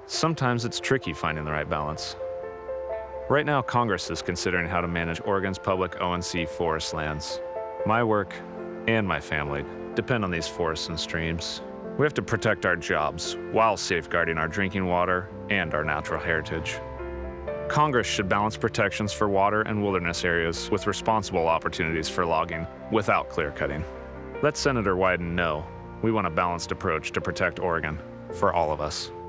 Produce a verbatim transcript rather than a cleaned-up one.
sometimes it's tricky finding the right balance. Right now, Congress is considering how to manage Oregon's public O and C forest lands. My work and my family depend on these forests and streams. We have to protect our jobs while safeguarding our drinking water and our natural heritage. Congress should balance protections for water and wilderness areas with responsible opportunities for logging without clear-cutting. Let Senator Wyden know we want a balanced approach to protect Oregon for all of us.